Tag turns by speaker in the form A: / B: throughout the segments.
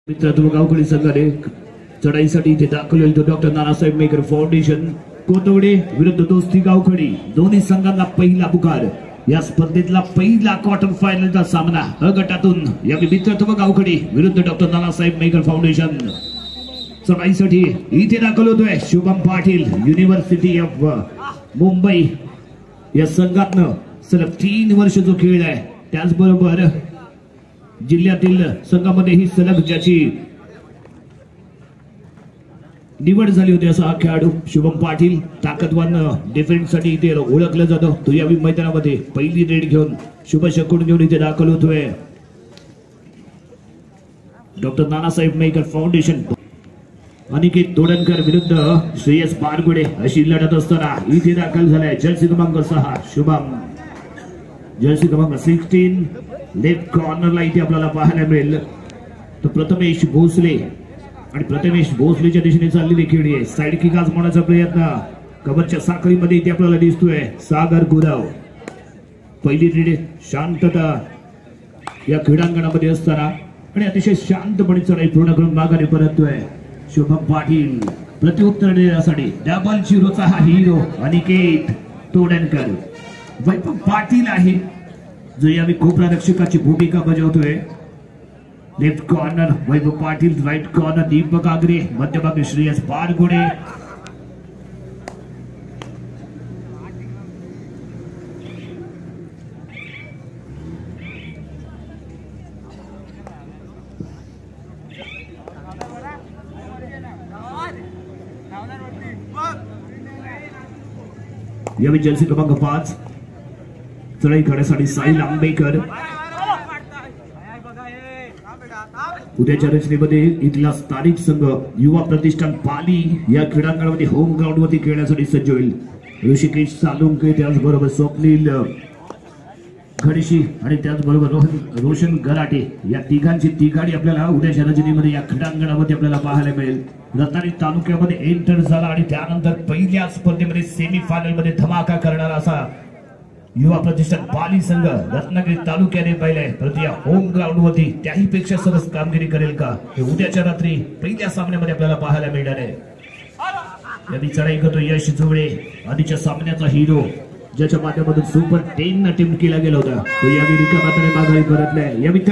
A: मित्रांनो गावकडी संघाने चढाईसाठी इथे दाखल होईल तो डॉक्टर नानासाहेब मेकर फाउंडेशन कोतवडे विरुद्ध दोस्ती गावकडी दोन्ही संघांना पहिला पुकार या स्पर्धेतला पहिला क्वार्टर फायनलचा सामना अ गटातून या मित्रांनो गावकडी विरुद्ध डॉक्टर नानासाहेब मेकर फाउंडेशन चढाईसाठी इथे दाखल होतोय शुभम पाटील युनिव्हर्सिटी ऑफ मुंबई या संघातनं सलग 3 वर्ष जो खेळ आहे त्याचबरोबर जिल्ह्यातील संघामध्ये ही सलग ज्याची निवड झाली होती असा हा खेळाडू शुभम पाटील ताकदवान डिफेन्ससाठी इथे ओळखलं जातं तो या मैदानामध्ये पहिली रेड घेऊन शुभ शकून घेऊन इथे दाखल होतोय डॉक्टर नानासाहेब मेकर फाउंडेशन अनिकेत तोडणकर विरुद्ध श्रेयस बारगुडे अशी लढत असताना इथे दाखल झालाय जर्सी क्रमांक 6 शुभम जर्सी क्रमांक 16 लेफ्ट कॉर्नरला इथे आपल्याला पाहायला मिळेल तो प्रथमेश भोसले आणि प्रथमेश भोसलेच्या दिशेने चाललेली खेळी आहे साइड किक आजमावण्याचा प्रयत्न कव्हरच्या साखळीमध्ये इथे आपल्याला दिसतोय सागर गुराव पहिली रेड शांतता या क्रीडांगणामध्ये असताना आणि अतिशय शांतपणे चढाई पूर्ण करून माघारी परततोय शुभम पाटील प्रत्युत्तर देण्यासाठी डबल झिरोचा हा हिरो अनिकेत तोडणकर वैभव पाटील आहे जो यावेळी कोपरा रक्षकाची भूमिका बजावतोय left corner Vaibhav Patil right corner Deepak Agre मध्यभागी श्रेयस बारगुडे यावेळी जर्सी क्रमांक 5 चढाई करण्यासाठी साहिल आंबेकर उद्याच्या रचनेमध्ये इथला स्थानिक संघ युवा प्रतिष्ठान पाली या क्रीडांगणामध्ये होम ग्राउंड वरती खेळण्यासाठी सज्ज होईल ऋषिकेश सालुंके त्याचबरोबर स्वप्नील खडशी आणि त्याचबरोबर रोशन गराटे या तिघांची गाडी आपल्याला उद्याच्या रचनेमध्ये या क्रीडांगणामध्ये आपल्याला पाहायला मिळेल रत्नागिरी तालुक्यामध्ये एंटर झाला आणि त्यानंतर पहिल्या स्पर्धेमध्ये सेमी फायनल मध्ये धमाका करणारा असा युवा प्रतिष्ठान पाली संघ रत्नागिरी तालुक्याने पाहिलाय परंतु या होम ग्राउंड वरती त्याही पेक्षा सरस कामगिरी करेल का हे उद्याच्या रात्री पहिल्या सामन्यामध्ये आपल्याला पाहायला मिळणार आहे यावी चढाई करतो यश जोडे आधीच्या सामन्याचा हिरो ज्याच्या माध्यमातून सुपर 10 अटेम्प्ट केला गेला होता तो यावेळी रिकामाताने माघारी परतलाय यावी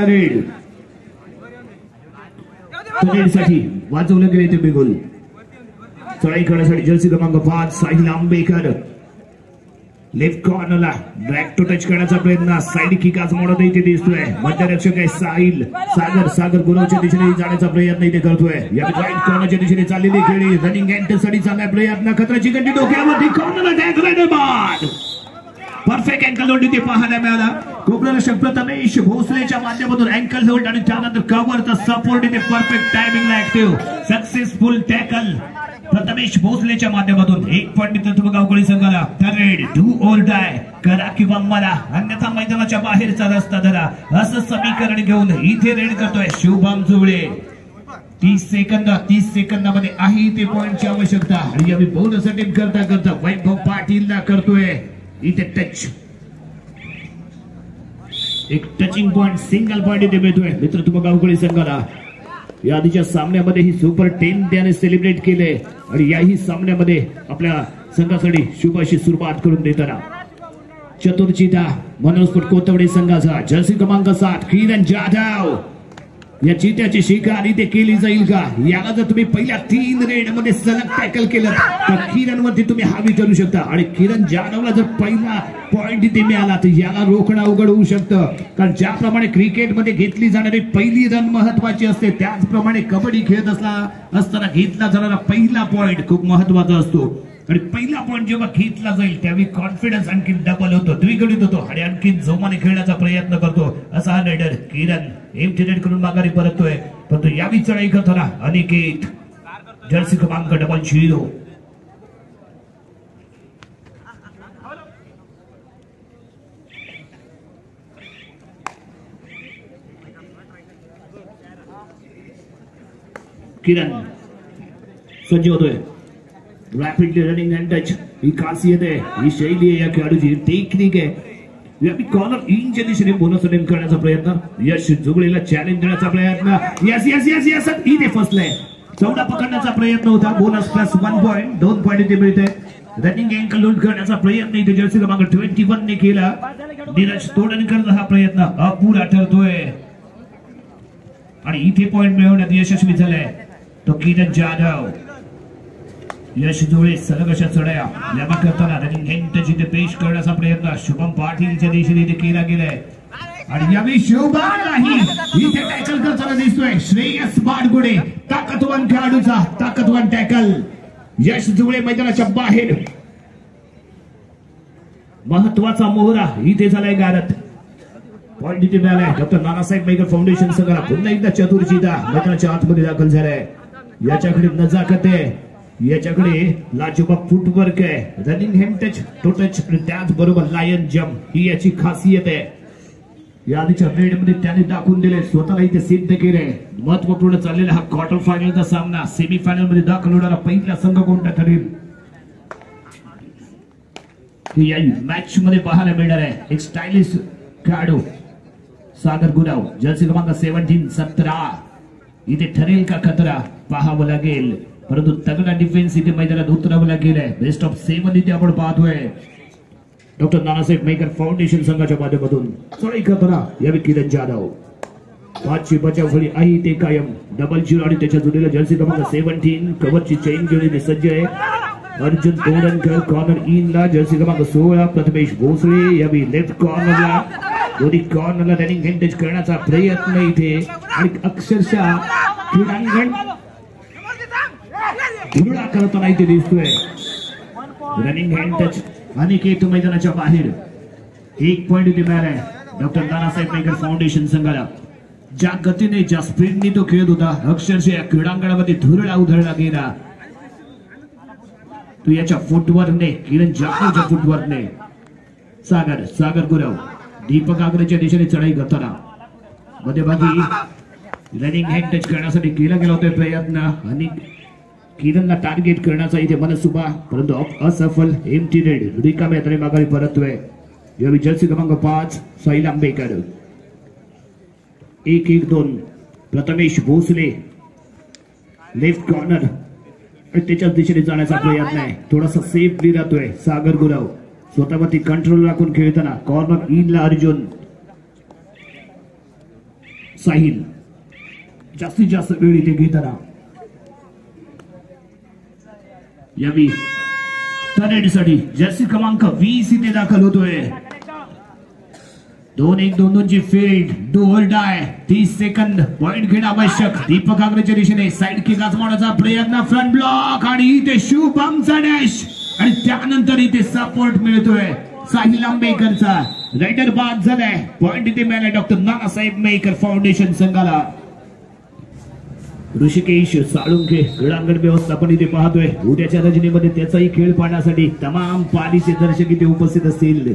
A: साठी वाचवलं गेले ते बिगुल चढाई करण्यासाठी जर्सी क्रमांक 5 साहिल आंबेकर लेफ्ट कॉर्नरला ड्रॅग टू टच करण्याचा प्रयत्न साइड किक आजमावण्यात इथे दिसतोय मध्यरक्षक आहे साहिल सागर गुरावच्या दिशेने जाण्याचा प्रयत्न इथे करतोय या राईट कॉर्नरच्या दिशेने चाललेली खेळी रनिंग एंटरसाठी चाललाय प्रयत्न खतराची गंडी डोक्यावरती कॉर्नरला tag right perfect ankle hold इथे पाहायला मिळाला कोपररक्षक प्रथमेश भोसलेच्या माध्यमातून अँकल होल्ड आणि त्यानंतर कव्हरचा सपोर्ट इथे परफेक्ट टायमिंगला ऍक्टिव्ह सक्सेसफुल टॅकल प्रथमेश भोसलेच्या माध्यमातून 1 पॉइंट मित्रांनो गावकडी संघाला रेड डू ऑर डाय करा किंवा मला अन्यथा मैदानाच्या बाहेरचा रस्ता धरा असं समीकरण घेऊन इथे रेड करतोय शुभम जुळे 30 सेकंदामध्ये आहे ते पॉइंटची आवश्यकता आणि यावेळी बोनस अटेम्प्ट करता वैभव पाटीलला करतोय इथे टच एक टचिंग पॉइंट सिंगल पॉइंट इथे मिळतोय मित्रांनो गावकडी संघाला या आधीच्या सामन्यामध्ये ही सुपर 10 त्याने सेलिब्रेट केले आणि याही सामन्यामध्ये आपल्या संघासाठी शुभ अशी सुरुवात करून देताना चतुर्चिता मनोस्फोट कोतवडे संघाचा जर्सी क्रमांक 7 किरण जाधव या चित्याची शिकार इथे केली जाईल का याला जर तुम्ही पहिल्या 3 रेड मध्ये सलग टॅकल केलं तर किरण वरती तुम्ही हावी करू शकता आणि किरण जाधवला जर पहिला पॉइंट इथे मिळाला तर याला रोखणं अवघड होऊ शकतं कारण ज्याप्रमाणे क्रिकेटमध्ये घेतली जाणारी पहिली रन महत्वाची असते त्याचप्रमाणे कबड्डी खेळत असताना घेतला जाणारा पहिला पॉइंट खूप महत्वाचा असतो आणि पहिला पॉइंट जेव्हा घेतला जाईल त्यावेळी कॉन्फिडन्स आणखी डबल होतो द्विगुणित होतो आणि आणखी जोमाने खेळण्याचा प्रयत्न करतो असा हा रेडर किरण एम्प्टी रेड करून माघारी परततोय परंतु यावी चढाई करताना अनिकेत जर्सी क्रमांक 00 किरण सज्ज होतोय रॅपिडली रनिंग अँड टच ही खासियत आहे ही शैली आहे या खेळाडूची टेक्निक आहे यावी कॉर्नर इंच्या दिशेने बोनस अटेम्प्ट करण्याचा प्रयत्न, यश जुगळेला चॅलेंज देण्याचा प्रयत्न, यस यस यस यस इथे फसलाय. चौडा पकडण्याचा प्रयत्न होता, बोनस प्लस 1 पॉइंट, 2 पॉइंट इथे मिळते. रनिंग अँकल लूट करण्याचा प्रयत्न इथे जर्सी क्रमांक 21 ने केला. नीरज तोडणकरचा हा प्रयत्न अपुरा ठरतोय आणि इथे पॉइंट मिळवण्यात यशस्वी झालाय तो किरण जाधव. यश जुळे सलग अशा चढया लेवा करताना रनिंग हँड इथे पेश करण्याचा प्रयत्न शुभम पाटीलच्या दिशेने इथे केला गेलाय आणि यावेळी शिवबान नाही इथे टॅकल करताना दिसतोय श्रेयस बाडगुडे. ताकदवान खेळाडूचा ताकदवान टॅकल. यश जुळे मैदानाच्या बाहेर. महत्वाचा मोहरा इथे झालाय गारत. पॉइंट इथे मिळालाय. डॉक्टर नानासाहेब मेकर फाउंडेशन संघाला पुन्हा एकदा चतुर्जीदा मैदानाच्या आतमध्ये दाखल झालाय. याच्याकडे नजाकत आहे, याच्याकडे लाजवाब फुटवर्क आहे, running hand touch, toe touch आणि त्याचबरोबर लायन जम्प ही याची खासियत आहे. या आधीच्या रेड मध्ये त्याने दाखवून दिले, स्वतःला इथे सिद्ध केले. महत्वपूर्ण चाललेला हा क्वार्टर फायनलचा सामना. सेमी फायनल मध्ये दाखल होणारा पहिला संघ कोणता ठरेल या मॅच मध्ये पाहायला मिळणार आहे. एक स्टायलिश खेळाडू सागर गुराव, जर्सी क्रमांक 17 इथे ठरेल का खतरा पाहावं लागेल. परंतु तगडा डिफेन्स इथे मैदानात उतरावं लागेल. बेस्ट ऑफ 7 इथे आपण पाहतोय. डॉक्टर नानासाहेब मेकर फाउंडेशन संघाच्या माध्यमातून चढाई करताना यावेळी किरण जाधव. 5ची बचाव फळी आहे ते कायम. 00 आणि त्याच्या जोडीला जर्सी क्रमांक 17 कव्हरची चेन जोडीने सज्ज आहे. अर्जुन तोडणकर कॉर्नर इन ला जर्सी क्रमांक 16 प्रथमेश भोसले यावेळी लेफ्ट कॉर्नरला. दोन्ही कॉर्नरला रनिंग हँड करण्याचा प्रयत्न इथे आणि अक्षरशः क्रीडांगण धुरळा करताना इथे दिसतोय. रनिंग हँड टच अनिकेत मैदानाच्या बाहेर. 1 पॉइंट इथे मिळालाय डॉक्टर नानासाहेब मेकर फाउंडेशन संघाला. ज्या गतीने ज्या स्पीडने तो खेळत होता अक्षरशः या क्रीडांगणामध्ये धुरळा उधळला गेला. तो याच्या फुटवर्कने, किरण जाधवच्या फुटवर्कने. सागर गुरव दीपक आग्रेच्या दिशेने चढाई करताना मध्यभागी रनिंग हँड टच करण्यासाठी केला गेला होता प्रयत्न आणि किरणला टार्गेट करण्याचा इथे मनसुबा, परंतु असफल. एम्प्टी रेड रिकाम्या हाताने माघारी परततोय. यावेळी जर्सी क्रमांक 5 साहिल आंबेकर. 1-1-2 प्रथमेश भोसले लेफ्ट कॉर्नर त्याच्याच दिशेने जाण्याचा प्रयत्न आहे. थोडासा सेफली राहतोय सागर गुराव. स्वतःवरती कंट्रोल राखून खेळताना कॉर्नर इनला अर्जुन. साहिल जास्तीत जास्त वेळ इथे घेताना यावी तनेडसाठी जर्सी क्रमांक 20 इथे दाखल होतोय. 2-1-2-2 ची field, do or die. 30 second point घेणं आवश्यक. दीपक आग्रेच्या दिशेने साइड किक आजमावण्याचा प्रयत्न, फ्रंट ब्लॉक आणि इथे शुभमचा डॅश आणि त्यानंतर इथे सपोर्ट मिळतोय साहिल आंबेकरचा. रायडर बाद झालाय. पॉइंट इथे मिळालाय डॉक्टर नानासाहेब मेकर फाउंडेशन संघाला. ऋषिकेश साळुंखे क्रीडांगण व्यवस्थापन इथे पाहतोय. उद्याच्या रजनीमध्ये त्याचाही खेळ पाहण्यासाठी तमाम पालीचे दर्शक इथे उपस्थित असतील.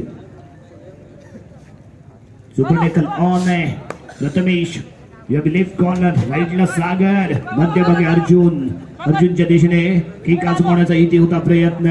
A: सुपरटेकल ऑन आहे. प्रथमेश यावी लेफ्ट कॉर्नर, राईटला सागर, मध्यभागी अर्जुनच्या दिशेने किक आजमावण्याचा इथे होता प्रयत्न.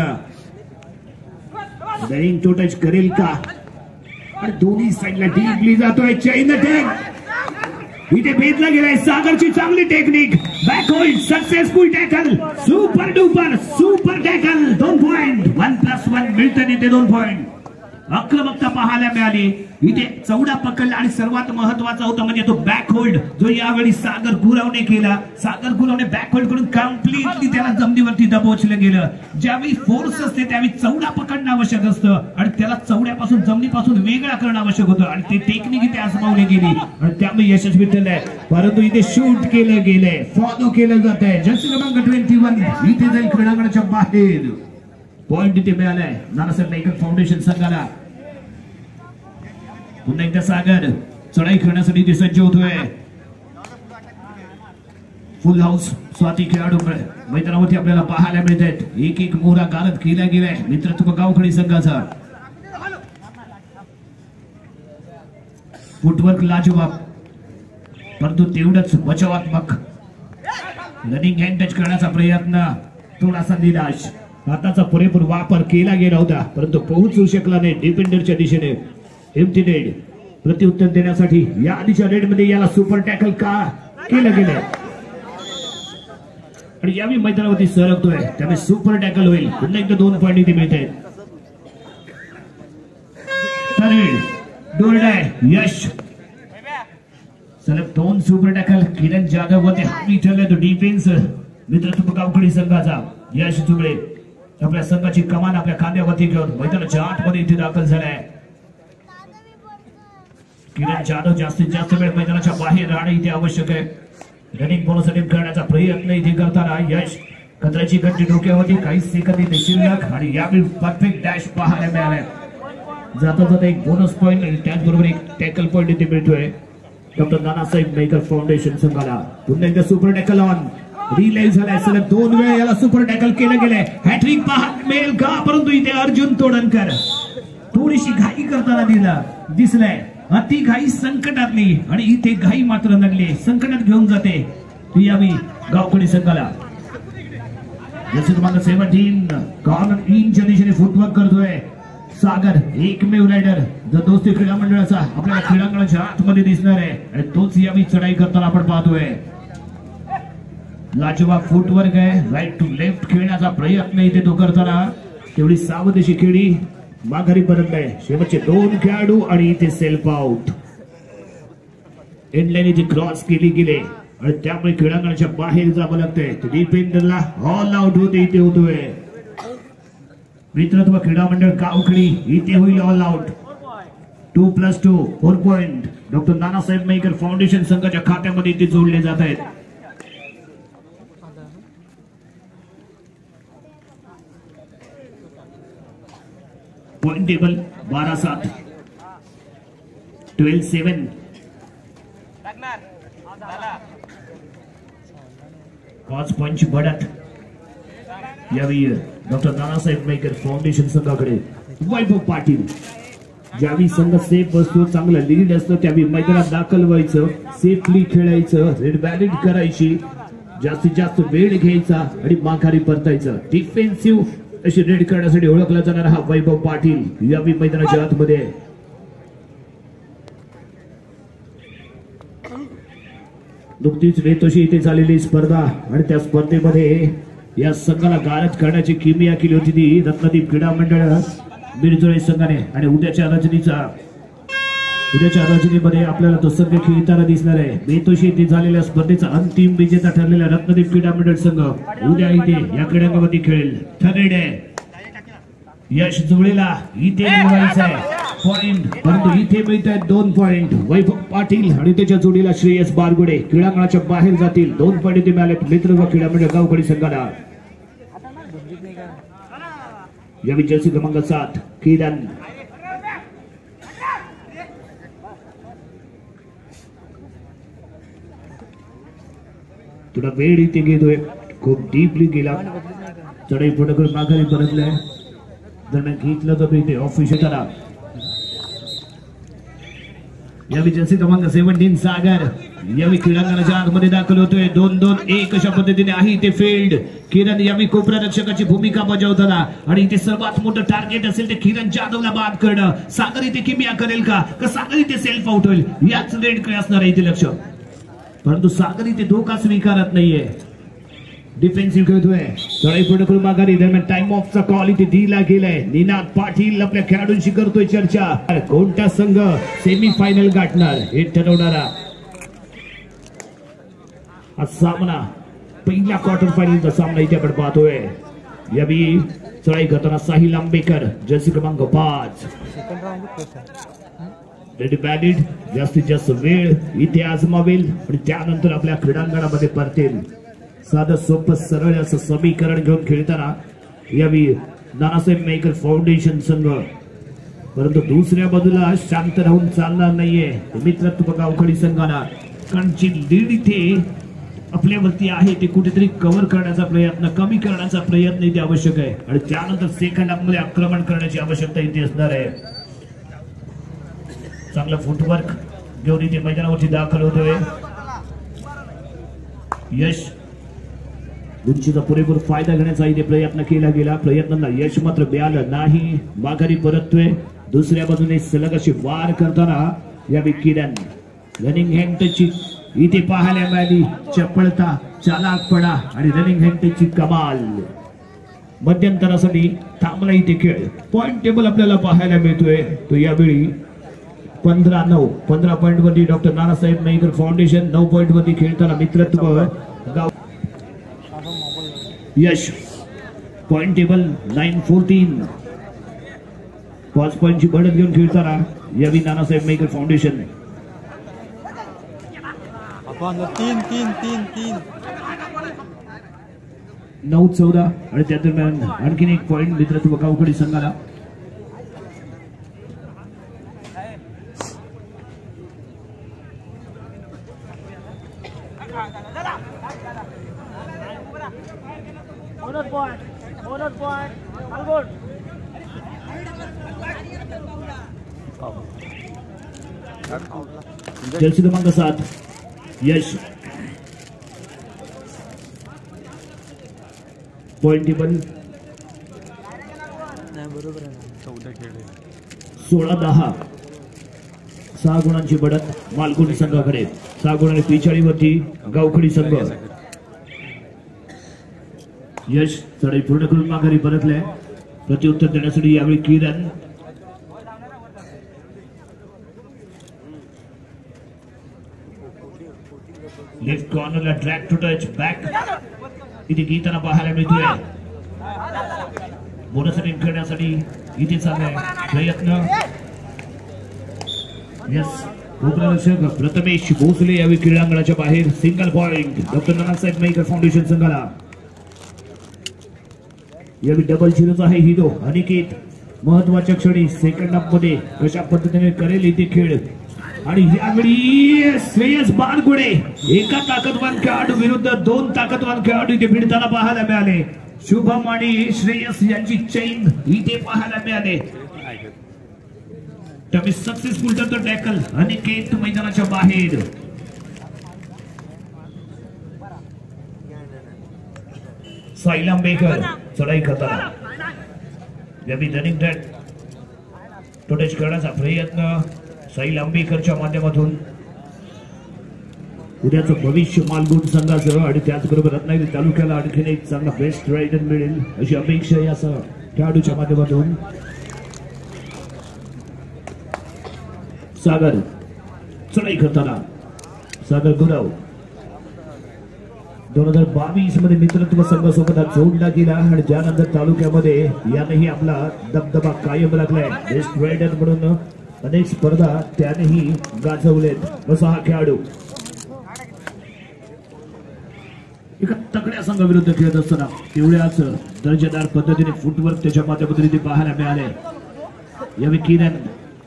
A: रनिंग टू टच करेल का आणि दोन्ही साईडला डीपली जातोय. चैन अटॅक इथे भेदला गेलाय. सागरची चांगली technique, back hold, successful tackle, super duper super tackle. 2 point, 1+1 मिळतं इथे 2 पॉइंट. आक्रमकता पाहायला मिळाली इथे. चौडा पकडला आणि सर्वात महत्वाचा होता म्हणजे तो बॅक होल्ड जो यावेळी सागर गुरावने केला. सागर गुरावने बॅक होल्ड करून कम्प्लिटली त्याला जमिनीवरती दबोचलं गेलं. ज्यावेळी फोर्स असते त्यावेळी चौडा पकडणं आवश्यक असतं आणि त्याला चौड्यापासून जमिनीपासून वेगळा करणं आवश्यक होतं आणि ते टेक्निक इथे आजमावली गेली आणि त्यामुळे यशस्वी ठरलंय. परंतु इथे शूट केलं गेलंय, फॉलो केलं जात आहे. जर्सी क्रमांक 21 इथे जाईल क्रीडांगणाच्या बाहेर. पॉइंट इथे मिळालाय नानासाहेब मेकर फाउंडेशन संघाला. पुन्हा एकदा सागर चढाई करण्यासाठी इथे सज्ज होतोय. फुल हाऊस स्वाती खेळाडू मैदानावरती आपल्याला पाहायला मिळत आहेत. 1-1 मोहरा गारद केला गेलाय मित्रत्व गावखडी संघाचा. फुटवर्क लाजवाब, परंतु तेवढंच बचावात्मक. रनिंग हँड टच करण्याचा प्रयत्न थोडासा निराश. हाताचा पुरेपूर वापर केला गेला होता परंतु पोहोचू शकला नाही डिफेंडरच्या दिशेने. एम्प्टी नेट प्रत्युत्तर देण्यासाठी या आधीच्या रेडमध्ये याला सुपर टॅकल का केलं गेलं आणि यावेळी मैदानावरती सरकतोय त्यामुळे सुपर टॅकल होईल. पुन्हा एकदा 2 पॉइंट इथे मिळते. यश सलग 2 सुपर टॅकल. किरण जाधव वरती हमी ठरले तो डिफेन्स मित्रत्व गावकडी संघाचा. यश जुगळे आपल्या संघाची कमान आपल्या खांद्यावरती घेऊन मैदानाच्या आतमध्ये इथे दाखल झालाय. किरण जाधव जास्तीत जास्त वेळ मैदानाच्या बाहेर राहणे इथे आवश्यक आहे. रनिंग बोनस करण्याचा प्रयत्न इथे करताना यश कचऱ्याची घंटी डोक्यावरती काही सेकंद इथे शिल्लक आणि यावेळी परफेक्ट डॅश पाहायला मिळालाय. जाता जाता एक बोनस पॉइंट आणि त्याचबरोबर एक टॅकल पॉइंट इथे मिळतोय डॉक्टर नानासाहेब मेकर फाउंडेशन संघाला. पुन्हा एकदा सुपर टॅकल ऑन रिलाईव्ह झालाय. सलग 2 वेळा याला सुपर टॅकल केलं गेलंय. हॅट्रिक पाहत मिळेल का परंतु इथे अर्जुन तोडणकर थोडीशी घाई करताना दिसलाय. अति घाई संकटातली आणि इथे घाई मात्र नगली संकटात घेऊन जाते यावी गावकडी संघाला. क्रमांक 17 कॉर्नर इंच्या दिशेने फुटवर्क करतोय सागर एकमेव रायडर दोस्ती क्रीडा मंडळाचा आपल्याला क्रीडांगणाच्या आतमध्ये दिसणार आहे आणि तोच यावी चढाई करताना आपण पाहतोय. लाजवाब फुटवर्क आहे. राईट टू लेफ्ट खेळण्याचा प्रयत्न इथे तो करताना तेवढी सावधशी खेळी माघारी परत आहे. शेवटचे 2 खेळाडू आणि इथे सेल्फ आउट. एंडलाईन इथे क्रॉस केली गेले आणि त्यामुळे क्रीडांगणाच्या बाहेर जावं लागतंय. डिफेंडरला ऑल आउट होते इथे होतोय. मित्रत्व क्रीडा मंडळ गावकडी इथे होईल all out. 2+2 4 point doctor Nanasaheb Mehkar foundation संघाच्या खात्यामध्ये इथे जोडले जात आहेत. Point table 12-7 12-7. पाच पंच बढ़त यावेळी डॉक्टर नानासाहेब मेकर फाउंडेशन संघाकडे. वैभव पाटील ज्यावेळी संघ सेफ असतो चांगला लीड असतो त्यावेळी मैदानात दाखल व्हायचं सेफली खेळायचं रेड बॅलेट करायची जास्तीत जास्त वेळ घ्यायचा आणि माघारी परतायचं. डिफेन्सिव्ह अशी रेड करण्यासाठी ओळखला जाणारा हा वैभव पाटील यावेळी मैदानाच्या आतमध्ये. नुकतीच वेतोशी इथे झालेली स्पर्धा आणि त्या स्पर्धेमध्ये या संघाला गारद करण्याची किमया केली होती ती रत्नदीप क्रीडा मंडळ बिरजोळे संघाने. आणि उद्याच्या रजनीमध्ये आपल्याला तो संघ खेळताना दिसणार आहे. वेतोशी इथे झालेल्या स्पर्धेचा अंतिम विजेता ठरलेला रत्नदीप क्रीडा मंडळ संघ उद्या इथे या क्रीडांगणामध्ये खेळेल. ठरेड आहे यश जुळेला इथे मिळवायचं आहे पॉइंट परंतु इथे मिळत आहेत 2 पॉइंट. वैभव पाटील आणि त्याच्या जोडीला श्रेयस बारगुडे क्रीडांगणाच्या बाहेर जातील. 2 पॉइंट इथे मिळाले मित्रत्व क्रीडा मंडळ गावकडी संघाला. यावेळी जर्सी क्रमांक 7 किरण थोडा वेळ इथे घेतोय. खूप डीपली गेला चढाई पुढे माघारी परतलाय. दरम्यान घेतलं तर इथे ऑफिशियल यावेळी जर्सी क्रमांक 17 सागर यावेळी क्रीडांगणाच्या आतमध्ये दाखल होतोय. 2-2-1 अशा पद्धतीने आहे इथे फील्ड. किरण यावेळी कोपरा रक्षकाची भूमिका बजावताना आणि इथे सर्वात मोठं टार्गेट असेल ते किरण जाधवला बाद करणं. सागर इथे किमया करेल का सागर इथे सेल्फ आउट होईल याच रेडकडे असणार आहे इथे लक्ष. परंतु सागर इथे धोका स्वीकारत नाहीये. डिफेन्सिव्ह खेळतोय चढाई पुढे करून माघारी. दरम्यान टाइम ऑफचा कॉल इथे दिला गेलाय. निनाद पाटील आपल्या खेळाडूंशी करतोय चर्चा. कोणता संघ सेमी फायनल गाठणार हे ठरवणारा हा सामना पहिला क्वार्टर फायनलचा सामना इथे आपण पाहतोय. यावेळी चढाई करताना साहिल आंबेकर जर्सी क्रमांक 5 रेडी बॅलेट जास्तीत जास्त वेळ इथे आजमावेल आणि त्यानंतर आपल्या क्रीडांगणामध्ये परतेल. साधं सोपं सरळ असं समीकरण घेऊन खेळताना यावेळी नानासाहेब मेकर फाउंडेशन संघ. परंतु दुसऱ्या बाजूला शांत राहून चालणार नाहीये मित्रत्व गावकडी संघाला. कांची लीड इथे आपल्यावरती आहे ते कुठेतरी कव्हर करण्याचा प्रयत्न कमी करण्याचा प्रयत्न इथे आवश्यक आहे आणि त्यानंतर सेकंदामध्ये आक्रमण करण्याची आवश्यकता इथे असणार आहे. चांगलं फुटवर्क घेऊन इथे मैदानावरती दाखल होतोय यश. उंचीचा पुरेपूर फायदा घेण्याचा इथे प्रयत्न केला गेला. प्रयत्नांना यश मात्र मिळालं नाही. माघारी परततोय दुसऱ्या बाजूने सलग अशी वार करताना या किरण रनिंग हँड टचची इथे पाहायला मिळाली. चपळता, चालाकपणा आणि रनिंग हँड टचची कमाल. मध्यंतरासाठी थांबला इथे खेळ. पॉइंट टेबल आपल्याला पाहायला मिळतोय तो यावेळी 15-9. 15 पॉइंट वरती doctor Nanasaheb Mehkar foundation. 9 point वरती खेळताना मित्रत्व गाव यश. Point table 9-14. 5 पॉइंटची बढत घेऊन खेळताना यावी नानासाहेब मेहकर फाउंडेशन. 9-14 आणि त्या दरम्यान आणखीन एक पॉइंट मित्रत्व गावखडी संघाला. जर्सी क्रमांक 7 यश. Point table 16-10. 6 गुणांची बढत मालकुंड संघाकडे. 6 गुणांनी 43 वरती गावखडी संघ. यश चढाई पूर्ण करून माघारी परतले. प्रत्युत्तर देण्यासाठी यावेळी किरण. लेफ्ट कॉर्नरला ड्रॅग टू टच बॅक इथे गीताना पाहायला मिळतोय. बोनस रनिंग करण्यासाठी इथे चाललाय प्रयत्न. यस उपरक्षक प्रथमेश भोसले यावेळी क्रीडांगणाच्या बाहेर. Single point doctor Nanasaheb Mehkar foundation संघाला. यावेळी डबल झिरोच आहे हिरो अनिकेत. महत्वाच्या क्षणी सेकंड हाफ मध्ये कशा पद्धतीने करेल इथे खेळ. आणि यावेळी श्रेयस बारगुडे एका ताकदवान खेळाडू विरुद्ध 2 ताकदवान खेळाडू इथे भिडताना पाहायला मिळाले. शुभम आणि श्रेयस यांची चैन इथे पाहायला मिळाले. त्यामुळे सक्सेसफुल टर्न टॅकल अनिकेत मैदानाच्या बाहेर. साहिल आंबेकर चढाई करताना यावेळी रनिंग ट्रॅक टोटेज करण्याचा प्रयत्न साहिल आंबेकरच्या माध्यमातून. उद्याचं भविष्य मालगुंड संघाचं आणि त्याचबरोबर रत्नागिरी तालुक्याला आणखीन एक चांगला बेस्ट रायडर मिळेल अशी अपेक्षा या खेळाडूच्या माध्यमातून. सागर चढाई करताना सागर गुरव 2022 मध्ये मित्रत्व संघासोबत जोडला गेला आणि ज्यानंतर तालुक्यामध्ये यानेही आपला दबदबा कायम राखलाय. बेस्ट रायडर म्हणून अनेक स्पर्धा त्यानेही गाजवलेत असा हा खेळाडू. एका तगड्या संघाविरुद्ध खेळत असताना तेवढ्याच दर्जेदार पद्धतीने फुटवर्क त्याच्या माध्यमातून इथे पाहायला मिळाले. यावेळी किरण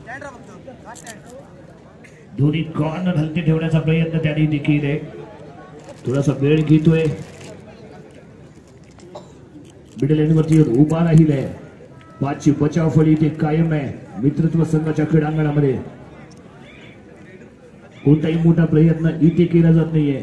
A: दोन्ही कॉर्नर हलके ठेवण्याचा प्रयत्न त्याने इथे केले. थोडासा वेळ घेतोय. मिडल एंडवरती उभा राहिलाय. 5ची बचाव फळी इथे कायम आहे मित्रत्व संघाच्या क्रीडांगणामध्ये. कोणताही मोठा प्रयत्न इथे केला जात नाहीये.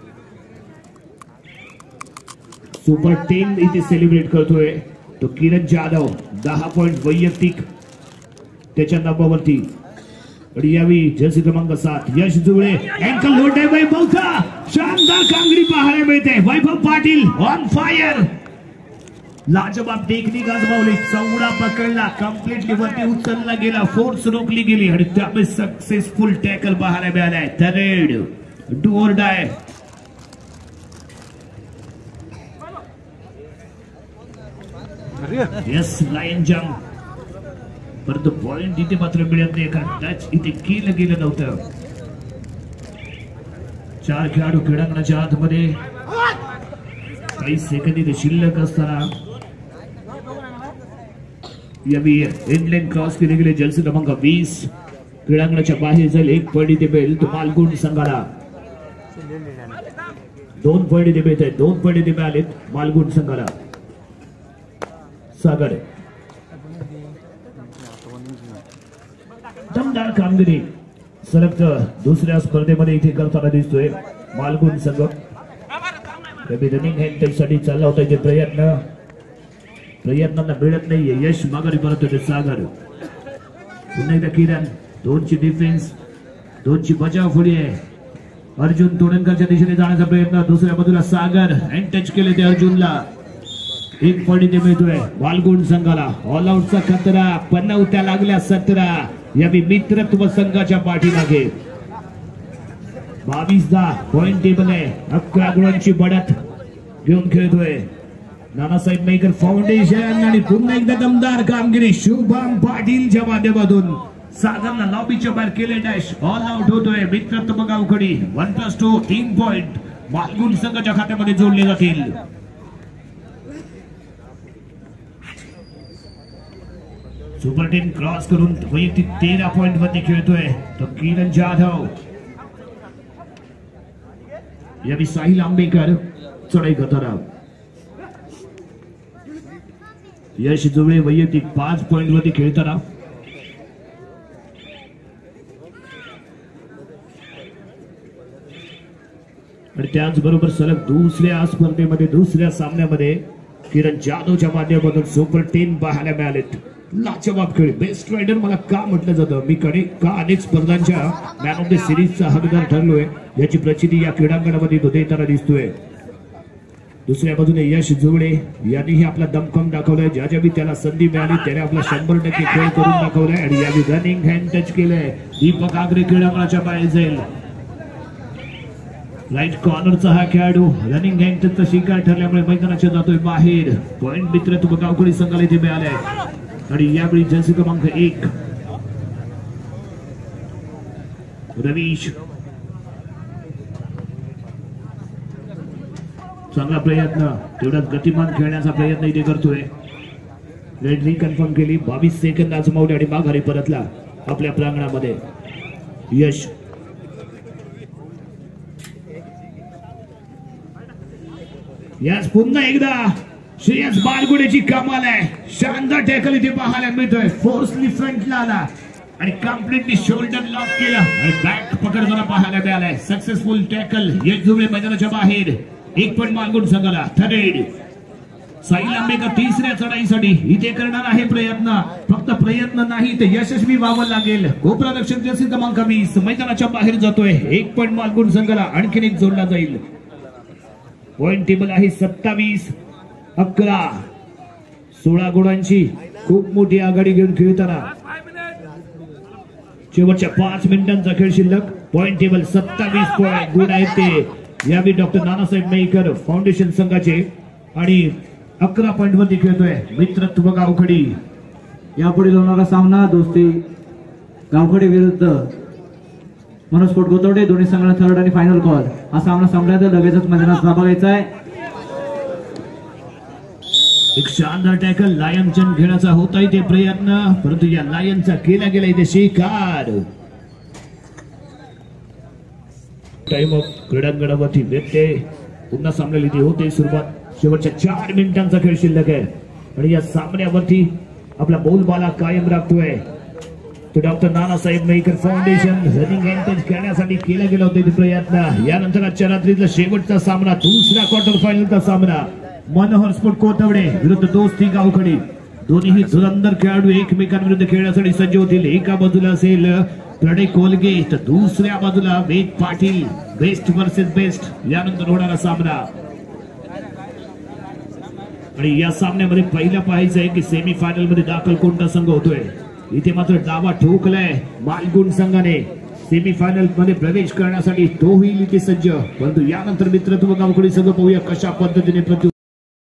A: सुपर 10 इथे सेलिब्रेट करतोय तो किरण जाधव. 10 पॉइंट वैयक्तिक त्याच्या नावावरती. आणि यावेळी जर्सी क्रमांक 7 यश जुळे अँकल लोट आहे. वैभवचा शानदार कामगिरी पाहायला मिळते. Vaibhav Patil on fire. लाजवाब देखणी गाजवली. चौडा पकडला. कम्प्लिटली वरती उचलला गेला. फोर्स रोखली गेली आणि त्यामुळे सक्सेसफुल टॅकल पाहायला मिळालाय. Third do or die. Yes lion jump. परंतु पॉइंट इथे मात्र मिळत नाही. का टच इथे केलं गेलं नव्हतं. 4 खेळाडू क्रीडांगणाच्या आतमध्ये. काही सेकंद इथे शिल्लक असताना यावेळी एंडलाईन क्रॉस केले गेले. जर्सी क्रमांक 20 क्रीडांगणाच्या बाहेर जाईल. 1 पॉइंट इथे मिळेल तो मालगुंड संघाला. 2 पॉइंट इथे मिळत आहेत. 2 पॉइंट इथे मिळालेत मालगुंड संघाला. सागर दमदार कामगिरी सलग दुसऱ्या स्पर्धेमध्ये इथे करताना दिसतोय मालगुंड संघ. रनिंग हँडसाठी चालला होता इथे प्रयत्नांना मिळत नाहीये यश. माघारी परत होते सागर. पुन्हा एकदा किरण, 2ची डिफेन्स, 2ची बचाव फळी आहे. अर्जुन तोडणकरच्या दिशेने जाण्याचा प्रयत्न, दुसऱ्या बाजूला सागर हँड टच केले ते अर्जुनला. 1 पॉइंट इथे मिळतोय बालगुण संघाला. ऑल आउटचा खतरा, पनवत्या लागल्या 17. यावी मित्रत्व संघाच्या पाठीमागे 22-10 पॉइंट टेबल आहे. 11 गुणांची बढत घेऊन खेळतोय नानासाहेब मेकर फाउंडेशन. आणि पुन्हा एकदा दमदार कामगिरी शुभम पाटीलच्या माध्यमातून. सागरला लॉबीच्या बाहेर केले डॅश, ऑल आउट होतोय मित्रत्व गावखडी. 1+2 3 पॉइंट बालगुण संघाच्या खात्यामध्ये जोडले जातील. सुपर 10 क्रॉस करून वैयक्तिक 13 पॉइंट मध्ये खेळतोय तो किरण जाधव. यावी साहिल आंबेकर चढाई करताना. यश जुळे वैयक्तिक 5 पॉइंट मध्ये खेळताना. आणि त्याचबरोबर सलग दुसऱ्या स्पर्धेमध्ये, दुसऱ्या सामन्यामध्ये किरण जाधवच्या माध्यमातून सुपर 10 पाहायला मिळालेत. लाजवाब खेळ, बेस्ट रायडर मला का म्हटलं जातं, मी अनेक स्पर्धांच्या मॅन ऑफ द सिरीजचा हकदार ठरलोय याची प्रचिती या क्रीडांगणामध्ये देताना दिसतोय. दुसऱ्या बाजूने यश जुळे यांनीही आपला दमखम दाखवलाय. ज्या ज्यावेळी त्याला संधी मिळाली त्याने आपला 100% खेळ करून दाखवलाय. आणि यावेळी रनिंग हँड टच केलंय. दीपक आगरे क्रीडांगणाच्या बाहेर जाईल. राईट कॉर्नरचा हा खेळाडू रनिंग हँड टचचा शिकार ठरल्यामुळे मैदानाच्या जातोय बाहेर. पॉइंट मित्रत्व गावखडी संघाला इथे मिळालाय. आणि यावेळी जर्सी क्रमांक 1 रवीश चांगला प्रयत्न, तेवढाच गतिमान खेळण्याचा प्रयत्न इथे करतोय. रेड रिकन्फर्म केली, 22 सेकंद आजमावले आणि माघारी परतला आपल्या प्रांगणामध्ये यश. यास पुन्हा एकदा श्रेयस बालगुडेची कमाल आहे. शानदार टॅकल इथे पाहायला मिळतोय. फोर्सली फ्रंटला आला आणि कम्प्लिटली शोल्डर लॉक केला आणि बॅक पकडताना पाहायला मिळालाय. Successful tackle. यश जुळे मैदानाच्या बाहेर. 1 पॉइंट बालगुड संघाला. थर्ड साहिल आंबेकर तिसऱ्या चढाईसाठी इथे करणार आहे प्रयत्न. फक्त प्रयत्न नाही तर यशस्वी व्हावं लागेल. गोप्रदक्षिण जर्सी क्रमांक 20 मैदानाच्या बाहेर जातोय. 1 पॉइंट बालगुड संघाला आणखीन एक जोडला जाईल. पॉइंट टेबल आहे 27-11. 16 गुणांची खूप मोठी आघाडी घेऊन खेळताना शेवटच्या 5 मिनिटांचा खेळ शिल्लक. पॉइंट टेबल 27 पॉइंट गुण आहेत ते यावेळी डॉक्टर नानासाहेब मेकर फाउंडेशन संघाचे. आणि 11 पॉइंट वरती खेळतोय मित्रत्व गावखडी.
B: यापुढे होणारा सामना दोस्ती गावखडी विरुद्ध मनोस्फोट गोतवडे. दोन्ही संघाला थर्ड आणि फायनल कॉल. हा सामना संपल्यानंतर लगेचच मैदानात बघायचा आहे.
A: एक शानदार टॅकल लायन चंद घेण्याचा होता इथे प्रयत्न, परंतु या लायनचा केला गेला इथे शिकार. टाइम ऑफ क्रीडांगणावरती व्यत्यय. पुन्हा सामन्याला इथे होते सुरुवात. शेवटच्या 4 मिनिटांचा खेळ शिल्लक आहे आणि या सामन्यावरती आपला बोलबाला कायम राखतोय तो doctor Nanasaheb Mehkar foundation. Running hand touch करण्यासाठी केला गेला होता इथे प्रयत्न. यानंतर आजच्या रात्रीतला शेवटचा सामना, दुसरा क्वार्टर फायनलचा सामना मनोहर स्पोर्ट कोथवडे विरुद्ध दोस्ती गावखडी. दोन्ही धुरंधर खेळाडू एकमेकांविरुद्ध खेळण्यासाठी सज्ज होतील. एका बाजूला असेल प्रणय कोलगे तर दुसऱ्या बाजूला Ved Patil. Best versus best यानंतर होणारा सामना. आणि या सामन्यामध्ये पहिलं पाहायचं आहे की सेमी फायनल मध्ये दाखल कोणता संघ होतोय. इथे मात्र डावा ठोकलाय बालगुण संघाने. सेमी फायनल मध्ये प्रवेश करण्यासाठी तो होईल इथे सज्ज. परंतु यानंतर मित्रत्व गावखडी संघ पाहूया कशा पद्धतीने प्रति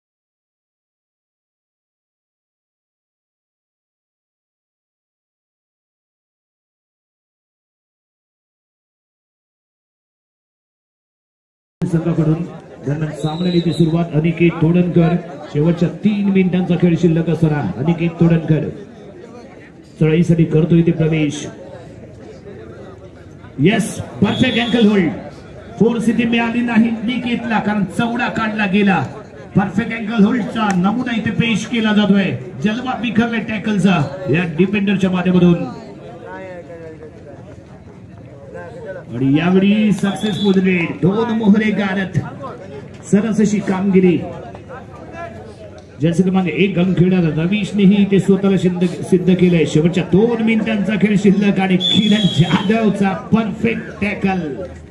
A: संघाकडून. दरम्यान सामन्याची सुरुवात अनिकेत तोडणकर. शेवटच्या 3 मिनिटांचा खेळ शिल्लक असताना अनिकेत तोडणकर चढाईसाठी करतो इथे प्रवेश. Yes, perfect ankle hold. Force इथे मिळाली नाही निकेतला कारण चौडा काढला गेला. परफेक्ट अँकल होल्डचा नमुना इथे पेश केला जातोय. जलवा बिखरले टॅकलचा या डिफेंडरच्या माध्यमातून. आणि यावेळी सक्सेसफुल रेड. 2 मोहरे गारत. सरस अशी कामगिरी जर्सी क्रमांक 1 घालून खेळणारा रवीशनेही ते स्वतःला सिद्ध केलंय. शेवटच्या 2 मिनिटांचा खेळ शिल्लक आणि किरण जाधवचा परफेक्ट टॅकल.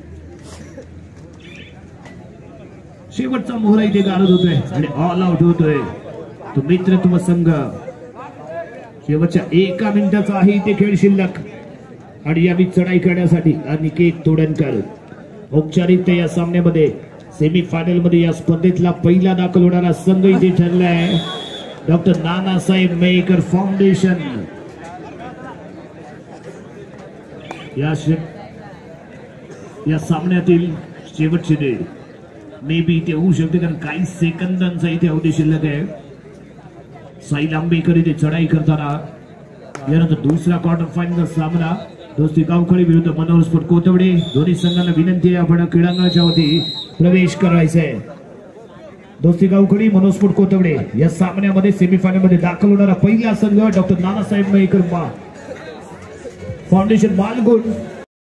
A: शेवटचा मोहरा इथे गाळत होतोय आणि ऑल आउट होतोय तो मित्रत्व संघ. शेवटच्या 1 मिनिटाचा आहे इथे खेळ शिल्लक आणि यावी चढाई करण्यासाठी अनिकेत तोडणकर औपचारिकता या सामन्यामध्ये सेमी फायनल मध्ये या स्पर्धेतला पहिला दाखल होणारा संघ इथे ठरलाय डॉक्टर नानासाहेब मेकर फाउंडेशन. या सामन्यातील शेवटची डेट मे बी इथे होऊ शकते कारण काही सेकंदांचा इथे अवधी शिल्लक आहे. साहिल आंबेकर इथे चढाई करताना. यानंतर दुसरा क्वार्टर फायनल सामना दोस्ती गावखळी विरुद्ध मनोहर स्पोर्ट कोथवडे. दोन्ही संघांना विनंती आहे आपण क्रीडांगणाच्या वती प्रवेश करायचा आहे. दोस्ती गावखळी मनोहर स्पोर्ट कोथवडे या सामन्यामध्ये सेमीफायनल मध्ये दाखल होणारा पहिला संघ डॉक्टर नानासाहेब मेकर फाउंडेशन मालगुण